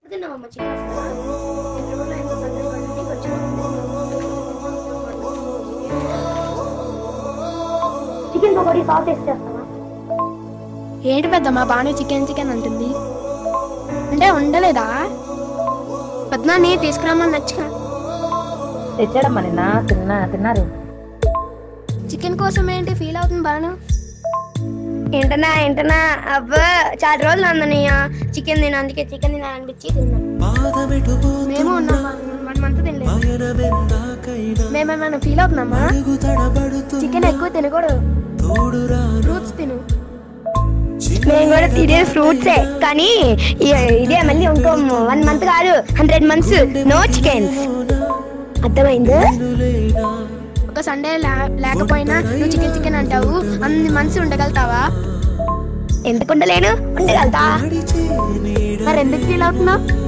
Chicken pakodi sauce వేసి చేస్తావా? ఏంటి పెద్దమ్మా బాగానే చికెన్ చికెన్ అంటుంది అంటే ఉండలేదా? పెద్దనాన్ని తీసుకురామని నచ్చగా తెచ్చాడమ్మా నిన్న తిన్నారు. చికెన్ కోసం ఏంటి ఫీల్ అవుతుంది బాను? ఏంటనా అబ్బా చాలా రోజులు ఉందన్నయ్య చికెన్ తిన, అందుకే చికెన్ తినాలనిపించి తిన్నా. మేము ఉన్నామా 1 month తినలేదు. మేమేమైనా ఫీల్ అవుతున్నామా? చికెన్ ఎక్కువ తినకూడదు, ఫ్రూట్స్ తిను. మేము కూడా తినే ఫ్రూట్సే, కానీ ఇదే మళ్ళీ ఇంకో 1 month కాదు 100 months నో చికెన్. అర్థమైంది? ఒక సండే లేకపోయినా నువ్వు చికెన్ చికెన్ అంటావు, అన్ని మంత్స్ ఉండగలుగుతావా? ఎందుకు ఉండలేను, ఉండగలుగుతా. మరి ఎందుకు ఫీల్ అవుతున్నావు?